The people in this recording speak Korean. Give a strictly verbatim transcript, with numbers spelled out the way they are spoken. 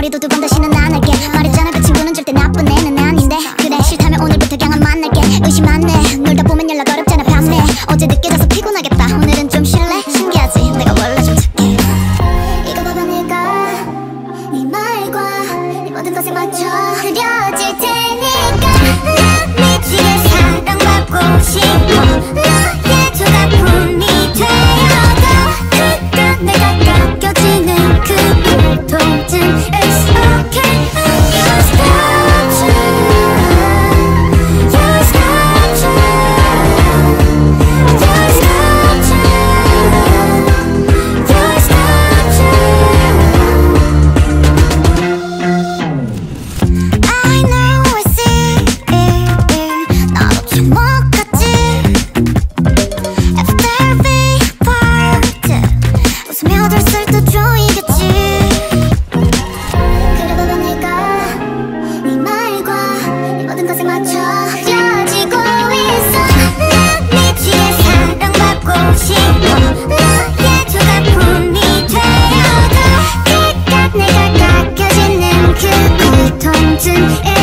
우리도 두 번 다시는 안 할게. 말했잖아 그 친구는 절대 나쁜 애는 아닌데. 그래 싫다면 오늘부터 그냥 안 만날게. 의심하네 놀다 보면 연락 어렵잖아 밤에. 어제 늦게 자서 피곤하겠다. 오늘은 좀 쉴래? 신기하지 내가 원래 좀 착해. 이거 봐봐 내가 네 말과 네 모든 것에 맞춰 그려질 테니까. 나 미치게 사랑받고 싶어. 너의 조각품이 되어도 그깟 내가 깎여지는 그 고통쯤 It's okay. You're special. You're special. You're special. You're special. I know I see it. 나도 주목하지. After we part 웃으며들 슬도 조이겠지. 그래 봐봐 내가 네 말과 네 모든 것에 맞춰 그려지고 있어. 나 미치게 사랑받고 싶어. 너의 조각품이 되어도 그깟 내가 깎여지는 그 고통쯤